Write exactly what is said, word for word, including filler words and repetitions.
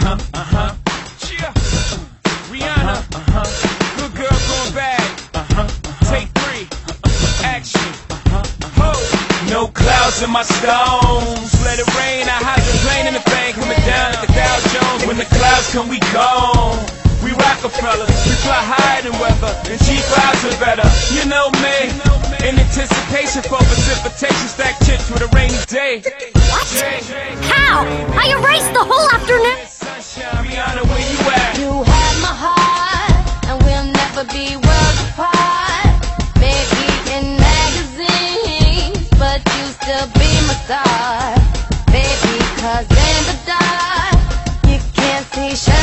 Uh-huh, uh-huh. Yeah. Rihanna. Uh-huh. Good girl going bad. Uh-huh. Take three. Action. Uh-huh. No clouds in my stones. Let it rain. I hide the plane in the bank. Coming down at the Dow Jones. When the clouds come, we gone. We Rockefellers, we fly higher than weather, and cheap vibes are better. You know me, in anticipation for precipitation, stack chips with a rainy day. What? How? I erased the whole afternoon. Rihanna, where you at? You have my heart, and we'll never be worlds apart. Maybe in magazines, but you still be my star. Baby, cause in the dark, you can't see shade.